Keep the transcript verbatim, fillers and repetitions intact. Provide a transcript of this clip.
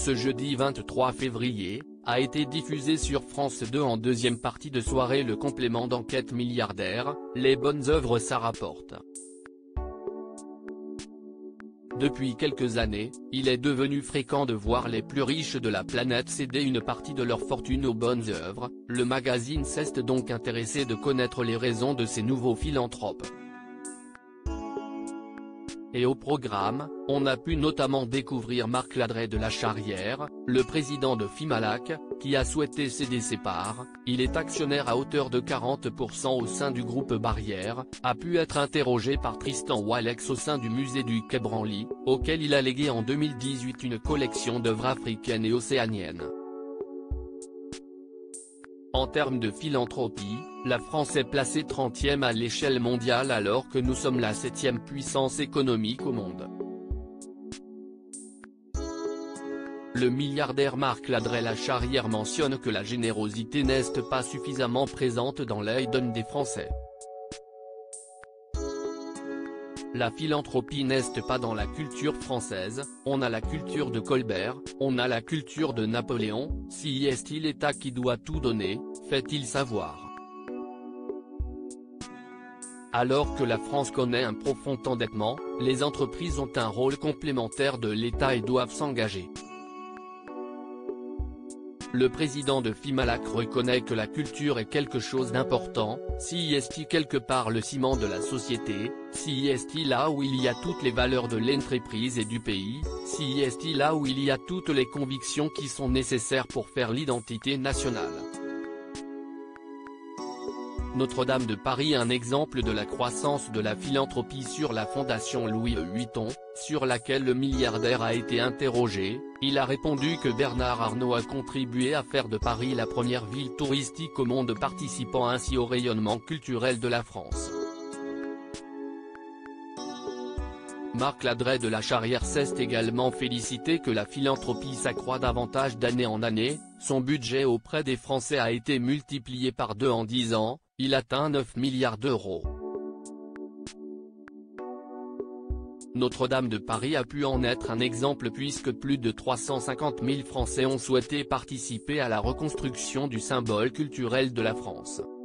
ce jeudi vingt-trois février, a été diffusé sur France deux en deuxième partie de soirée le complément d'enquête milliardaire, les bonnes œuvres ça rapporte. Depuis quelques années, il est devenu fréquent de voir les plus riches de la planète céder une partie de leur fortune aux bonnes œuvres. Le magazine s'est donc intéressé de connaître les raisons de ces nouveaux philanthropes. Et au programme, on a pu notamment découvrir Marc Ladreit de la Charrière, le président de Fimalac, qui a souhaité céder ses parts. Il est actionnaire à hauteur de quarante pour cent au sein du groupe Barrière, a pu être interrogé par Tristan Walex au sein du musée du Quai Branly, auquel il a légué en deux mille dix-huit une collection d'œuvres africaines et océaniennes. En termes de philanthropie, la France est placée trentième à l'échelle mondiale alors que nous sommes la septième puissance économique au monde. Le milliardaire Marc Ladreit la Charrière mentionne que la générosité n'est pas suffisamment présente dans l'œil d'un des Français. La philanthropie n'est pas dans la culture française, on a la culture de Colbert, on a la culture de Napoléon. Si est-il l'État qui doit tout donner, fait-il savoir. Alors que la France connaît un profond endettement, les entreprises ont un rôle complémentaire de l'État et doivent s'engager. Le président de Fimalac reconnaît que la culture est quelque chose d'important. Si est quelque part le ciment de la société, si est là où il y a toutes les valeurs de l'entreprise et du pays, si est là où il y a toutes les convictions qui sont nécessaires pour faire l'identité nationale. Notre-Dame de Paris, un exemple de la croissance de la philanthropie sur la fondation Louis Vuitton, sur laquelle le milliardaire a été interrogé. Il a répondu que Bernard Arnault a contribué à faire de Paris la première ville touristique au monde, participant ainsi au rayonnement culturel de la France. Marc Ladreit de la Charrière s'est également félicité que la philanthropie s'accroît davantage d'année en année. Son budget auprès des Français a été multiplié par deux en dix ans, il atteint neuf milliards d'euros. Notre-Dame de Paris a pu en être un exemple puisque plus de trois cent cinquante mille Français ont souhaité participer à la reconstruction du symbole culturel de la France.